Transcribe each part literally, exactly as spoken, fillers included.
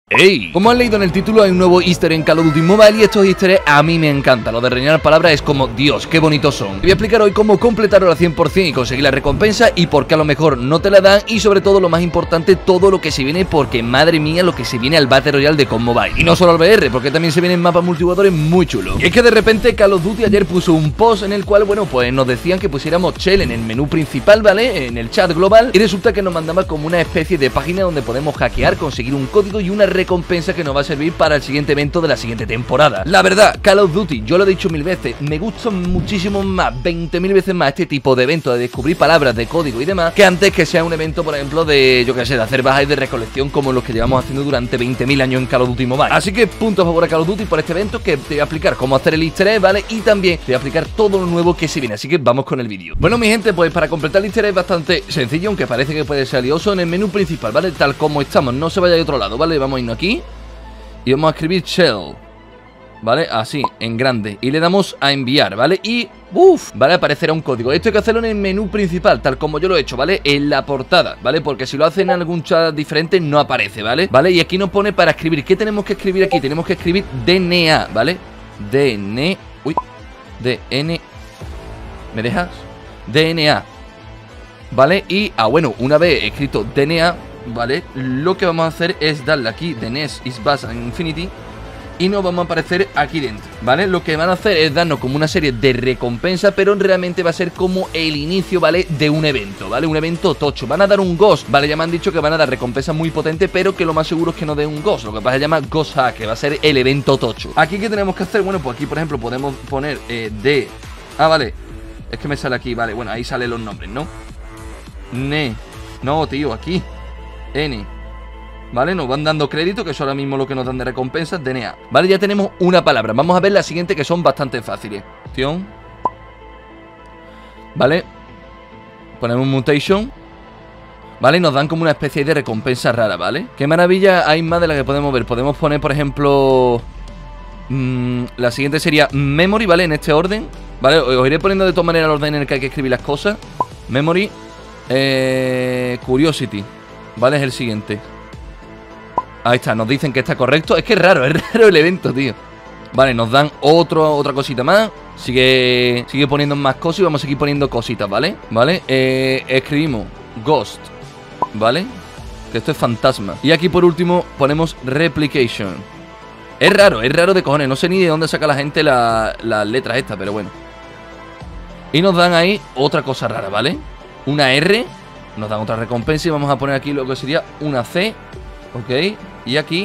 ¡Ey! Como han leído en el título, hay un nuevo easter en Call of Duty Mobile y estos easter eggs a mí me encantan. Lo de rellenar palabras es como, Dios, qué bonitos son. Te voy a explicar hoy cómo completarlo al cien por cien y conseguir la recompensa y por qué a lo mejor no te la dan y sobre todo lo más importante, todo lo que se viene porque madre mía lo que se viene al Battle Royale de C O D Mobile. Y no solo al V R, porque también se vienen mapas multijugadores muy chulos. Y es que de repente Call of Duty ayer puso un post en el cual, bueno, pues nos decían que pusiéramos Shell en el menú principal, ¿vale? En el chat global y resulta que nos mandaba como una especie de página donde podemos hackear, conseguir un código y una recompensa que nos va a servir para el siguiente evento de la siguiente temporada. La verdad, Call of Duty, yo lo he dicho mil veces, me gusta muchísimo más, veinte mil veces más este tipo de evento de descubrir palabras de código y demás, que antes que sea un evento, por ejemplo, de, yo qué sé, de hacer bajas y de recolección como los que llevamos haciendo durante veinte mil años en Call of Duty Mobile. Así que punto a favor a Call of Duty por este evento, que te voy a explicar cómo hacer el easter egg, ¿vale? Y también te voy a explicar todo lo nuevo que se viene, así que vamos con el vídeo. Bueno, mi gente, pues para completar el easter egg es bastante sencillo, aunque parece que puede ser lioso. En el menú principal, ¿vale? Tal como estamos, no se vaya de otro lado, ¿vale? Vamos a irnos aquí y vamos a escribir Shell, ¿vale? Así, en grande. Y le damos a enviar, ¿vale? Y, uff, ¿vale? Aparecerá un código. Esto hay que hacerlo en el menú principal, tal como yo lo he hecho, ¿vale? En la portada, ¿vale? Porque si lo hacen en algún chat diferente no aparece, ¿vale? ¿Vale? Y aquí nos pone para escribir. ¿Qué tenemos que escribir aquí? Tenemos que escribir D N A, ¿vale? D N... Uy. D N... ¿Me dejas? D N A, ¿vale? Y, ah, bueno, una vez escrito D N A, ¿vale? Lo que vamos a hacer es darle aquí The Nest is Bass and Infinity y nos vamos a aparecer aquí dentro, ¿vale? Lo que van a hacer es darnos como una serie de recompensas, pero realmente va a ser como el inicio, ¿vale? De un evento, ¿vale? Un evento tocho. Van a dar un Ghost, ¿vale? Ya me han dicho que van a dar recompensas muy potentes, pero que lo más seguro es que no den un Ghost. Lo que pasa es que se llama Ghost Hack, que va a ser el evento tocho. Aquí, ¿qué tenemos que hacer? Bueno, pues aquí, por ejemplo, podemos poner eh, de... Ah, vale. Es que me sale aquí, vale. Bueno, ahí salen los nombres, ¿no? Ne... No, tío, aquí N, ¿vale? Nos van dando crédito, que eso ahora mismo lo que nos dan de recompensas, D N A. Vale, ya tenemos una palabra. Vamos a ver la siguiente, que son bastante fáciles. Opción, ¿vale? Ponemos mutation, ¿vale? Y nos dan como una especie de recompensa rara, ¿vale? Qué maravilla, hay más de la que podemos ver. Podemos poner, por ejemplo, mmm, la siguiente sería memory, ¿vale? En este orden, ¿vale? Os iré poniendo de todas maneras el orden en el que hay que escribir las cosas. Memory, eh, curiosity, ¿vale? Es el siguiente. Ahí está, nos dicen que está correcto. Es que es raro, es raro el evento, tío. Vale, nos dan otro, otra cosita más. Sigue sigue poniendo más cosas y vamos a seguir poniendo cositas, ¿vale? Vale, eh, escribimos Ghost, ¿vale? Que esto es fantasma. Y aquí por último ponemos Replication. Es raro, es raro de cojones. No sé ni de dónde saca la gente las la letras estas, pero bueno. Y nos dan ahí otra cosa rara, ¿vale? Una R, nos dan otra recompensa y vamos a poner aquí lo que sería una C, ok, y aquí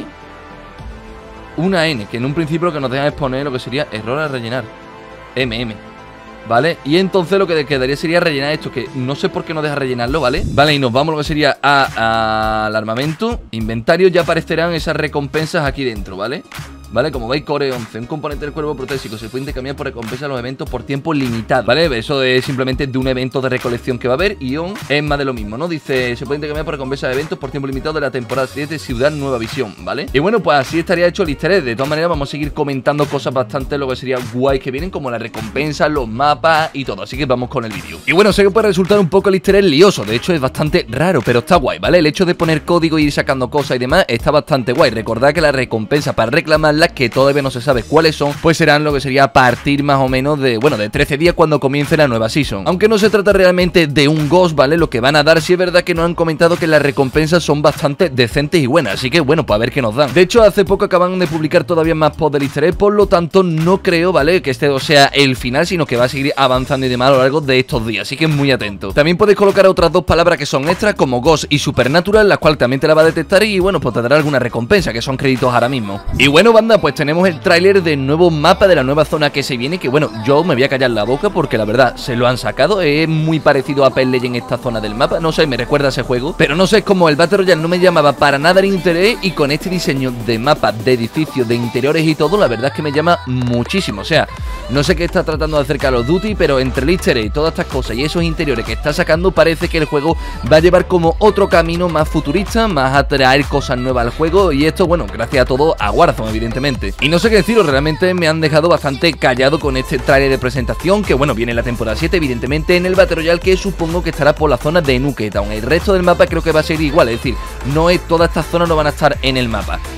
una N, que en un principio lo que nos dejan es poner lo que sería error a rellenar, M M, ¿vale? Y entonces lo que quedaría sería rellenar esto, que no sé por qué no deja rellenarlo, ¿vale? Vale, y nos vamos lo que sería a, a al armamento, inventario, ya aparecerán esas recompensas aquí dentro, ¿vale? ¿Vale? Como veis, Core once, un componente del cuerpo protésico se puede intercambiar por recompensa a los eventos por tiempo limitado, ¿vale? Eso es simplemente de un evento de recolección que va a haber. Y on es más de lo mismo, ¿no? Dice, se puede intercambiar por recompensa de eventos por tiempo limitado de la temporada siete, Ciudad Nueva Visión, ¿vale? Y bueno, pues así estaría hecho el easter egg. De todas maneras, vamos a seguir comentando cosas bastante lo que sería guay que vienen, como las recompensas, los mapas y todo. Así que vamos con el vídeo. Y bueno, sé que puede resultar un poco el easter egg lioso. De hecho, es bastante raro, pero está guay, ¿vale? El hecho de poner código y ir sacando cosas y demás está bastante guay. Recordad que la recompensa para reclamarlas, que todavía no se sabe cuáles son, pues serán lo que sería a partir más o menos de, bueno, de trece días cuando comience la nueva season. Aunque no se trata realmente de un Ghost, ¿vale? Lo que van a dar, sí es verdad que nos han comentado que las recompensas son bastante decentes y buenas, así que bueno, pues a ver qué nos dan. De hecho, hace poco acaban de publicar todavía más posts del easter egg, por lo tanto no creo, ¿vale? Que este sea el final, sino que va a seguir avanzando y demás a lo largo de estos días, así que muy atento. También podéis colocar otras dos palabras que son extras, como Ghost y Supernatural, las cuales también te la va a detectar y bueno, pues te dará alguna recompensa, que son créditos ahora mismo. Y bueno, banda, pues tenemos el tráiler del nuevo mapa de la nueva zona que se viene, que bueno, yo me voy a callar la boca porque la verdad se lo han sacado. Es muy parecido a Apex Legends esta zona del mapa, no sé, me recuerda a ese juego, pero no sé, como el Battle Royale no me llamaba para nada el interés, y con este diseño de mapa, de edificios, de interiores y todo, la verdad es que me llama muchísimo. O sea, no sé qué está tratando de hacer Call of Duty, pero entre el easter egg y todas estas cosas y esos interiores que está sacando, parece que el juego va a llevar como otro camino más futurista, más a traer cosas nuevas al juego, y esto, bueno, gracias a todo a Warzone, evidentemente. Y no sé qué deciros, realmente me han dejado bastante callado con este tráiler de presentación, que bueno, viene en la temporada siete, evidentemente en el Battle Royale, que supongo que estará por la zona de Nuke Town. El resto del mapa creo que va a ser igual, es decir, no es, todas estas zonas no van a estar en el mapa.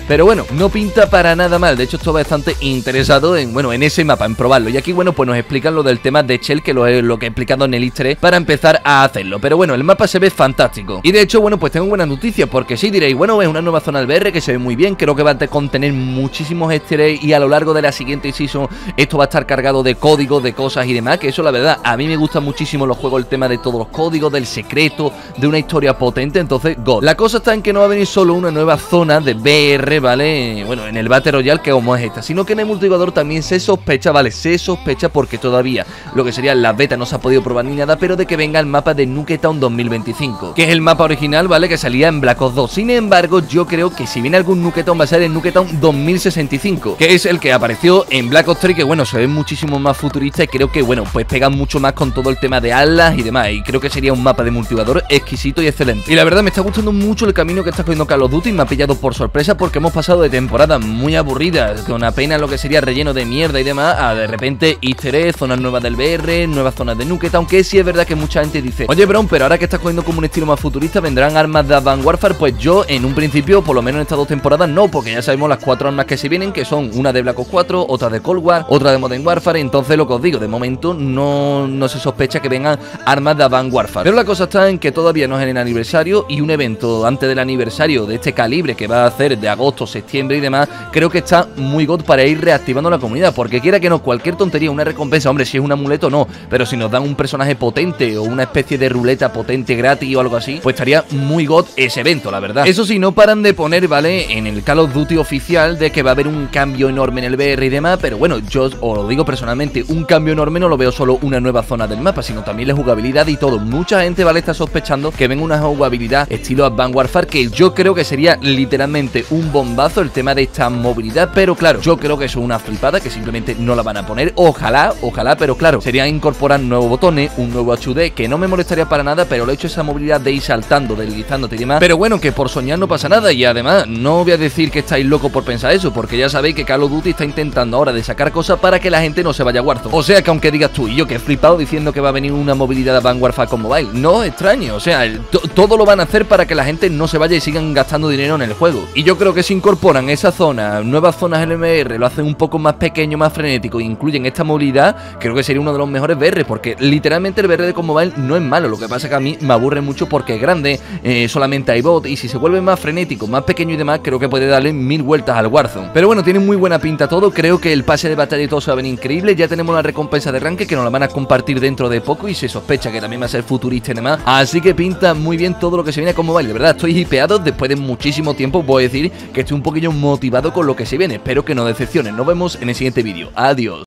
Pero bueno, no pinta para nada mal. De hecho, estoy bastante interesado en, bueno, en ese mapa, en probarlo. Y aquí, bueno, pues nos explican lo del tema de Shell, que lo es lo que he explicado en el easter egg, para empezar a hacerlo. Pero bueno, el mapa se ve fantástico. Y de hecho, bueno, pues tengo buenas noticias, porque sí diréis, bueno, es una nueva zona del V R que se ve muy bien. Creo que va a contener muchísimos easter eggs y a lo largo de la siguiente season esto va a estar cargado de códigos, de cosas y demás. Que eso, la verdad, a mí me gustan muchísimo los juegos, el tema de todos los códigos, del secreto, de una historia potente. Entonces, God. La cosa está en que no va a venir solo una nueva zona de V R, ¿vale? Bueno, en el Battle Royale, que como es esta, sino que en el multijugador también se sospecha, ¿vale? Se sospecha porque todavía lo que sería la beta no se ha podido probar ni nada, pero de que venga el mapa de Nuketown dos mil veinticinco, que es el mapa original, ¿vale? Que salía en Black Ops dos. Sin embargo, yo creo que si viene algún Nuketown va a ser el Nuketown dos mil sesenta y cinco, que es el que apareció en Black Ops tres, que bueno, se ve muchísimo más futurista y creo que, bueno, pues pega mucho más con todo el tema de alas y demás, y creo que sería un mapa de multijugador exquisito y excelente. Y la verdad me está gustando mucho el camino que está cogiendo Call of Duty, me ha pillado por sorpresa porque hemos pasado de temporadas muy aburridas, con apenas lo que sería relleno de mierda y demás, a de repente easter eggs, zonas nuevas del V R, nuevas zonas de Nuketown, aunque sí es verdad que mucha gente dice, oye Bron, pero ahora que estás cogiendo como un estilo más futurista, ¿vendrán armas de Advanced Warfare? Pues yo en un principio, por lo menos en estas dos temporadas, no, porque ya sabemos las cuatro armas que se vienen, que son una de Black Ops cuatro, otra de Cold War, otra de Modern Warfare. Entonces lo que os digo, de momento no, no se sospecha que vengan armas de Advanced Warfare. Pero la cosa está en que todavía no es en el aniversario, y un evento antes del aniversario de este calibre que va a hacer de agosto, septiembre y demás, creo que está muy god para ir reactivando la comunidad, porque quiera que no, cualquier tontería, una recompensa, hombre, si es un amuleto no, pero si nos dan un personaje potente o una especie de ruleta potente gratis o algo así, pues estaría muy god ese evento, la verdad. Eso sí, no paran de poner, ¿vale?, en el Call of Duty oficial de que va a haber un cambio enorme en el V R y demás, pero bueno, yo os lo digo personalmente, un cambio enorme no lo veo solo una nueva zona del mapa, sino también la jugabilidad y todo. Mucha gente, ¿vale?, está sospechando que venga una jugabilidad estilo Advanced Warfare, que yo creo que sería literalmente un bombazo el tema de esta movilidad, pero claro, yo creo que eso es una flipada, que simplemente no la van a poner. Ojalá, ojalá, pero claro, sería incorporar nuevos botones, un nuevo H U D, que no me molestaría para nada, pero lo he hecho esa movilidad de ir saltando, deslizándote y demás. Pero bueno, que por soñar no pasa nada, y además no voy a decir que estáis locos por pensar eso, porque ya sabéis que Call of Duty está intentando ahora de sacar cosas para que la gente no se vaya a Warzone. O sea que aunque digas tú y yo que he flipado diciendo que va a venir una movilidad de Advanced Warfare con mobile, no extraño, o sea, todo lo van a hacer para que la gente no se vaya y sigan gastando dinero en el juego. Y yo creo que si incorporan esa zona, nuevas zonas en el V R, lo hacen un poco más pequeño, más frenético, e incluyen esta movilidad, creo que sería uno de los mejores V R, porque literalmente el V R de con mobile no es malo. Lo que pasa es que a mí me aburre mucho porque es grande, eh, solamente hay bot, y si se vuelve más frenético, más pequeño y demás, creo que puede darle mil vueltas al Warzone. Pero bueno, tiene muy buena pinta todo, creo que el pase de batalla y todo se va a ver increíble. Ya tenemos la recompensa de ranque que nos la van a compartir dentro de poco, y se sospecha que también va a ser futurista y demás, así que pinta muy bien todo lo que se viene con mobile. De verdad, estoy hipeado después de muchísimo tiempo. Voy a decir que estoy un poquillo motivado con lo que se viene, espero que no decepcionen. Nos vemos en el siguiente vídeo, adiós.